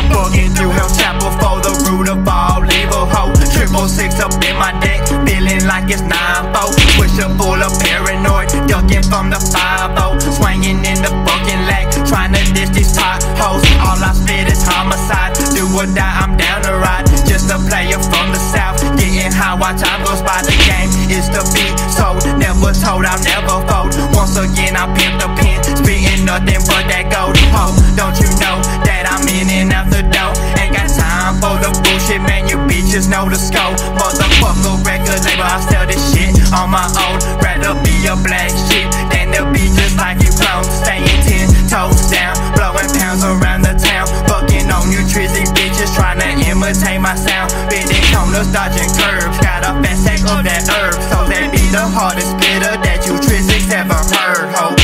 I'm bugging through Hell Chapel for the root of all evil. Ho, 666 up in my deck, feeling like it's 9-4. Pusher full of paranoid, ducking from the 5-0. Swinging in the fucking lag, trying to dish these potholes. All I spit is homicide, do or die, I'm down to ride. Just a player from the south, getting high while time goes by. The game is to be sold, never told, I'll never fold. Once again I pimp the pen, spitting nothing but that gold. Ho, don't you know that I'm in and out the door? Ain't got time for the bullshit, man, you bitches know the scope. Motherfucker record label, I sell this shit on my own. Rather be a black shit than to be just like you clones. Staying 10 toes down, blowing pounds around the town. Fucking on you trizzy bitches, trying to imitate my sound. Bending corners, dodging curves, got a fat sack of that herb. So that be the hardest spitter that you trizzies ever heard, ho.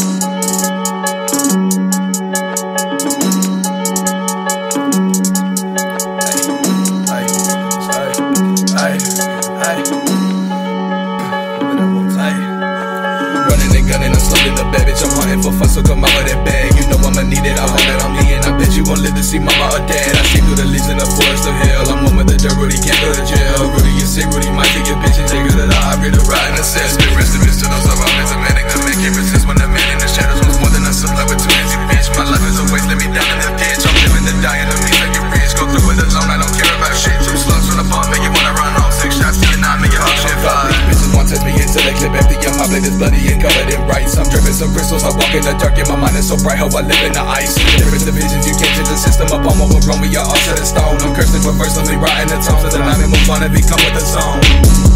Running and gunning, I'm slugging the bad bitch. I'm hunting for fun, so come out of that bag. You know I'ma need it, I hold it on me. And I bet you won't live to see mama or dad. I see through the leaves in the forest of hell. I'm one with the dirt, Rudy can't go to jail. Rudy is sick, Rudy might take your bitch and take her to the hybrid to ride in the cell. Spit rest in peace to those of our men. A man ain't gonna make it resist when the man in the shadows was more than a supply with too easy bitch. My life is a waste, let me down in the ditch. I'm living to die and the means like you're rich. Go through it alone, I don't care about shit. Two slugs from the pump, make you wanna run home. 6 shots to your 9, make your whole shit fly. Bitches want to test me until they clip empty. And my blade is bloody and covered in rice. I'm dripping some crystals, I walk in the dark, and my mind is so bright, how I live in the ice. Different divisions, you can't change the system up on what we're wrong, we are all set in stone. I'm cursing, but personally riding the tone, so the line and move on and become with the zone.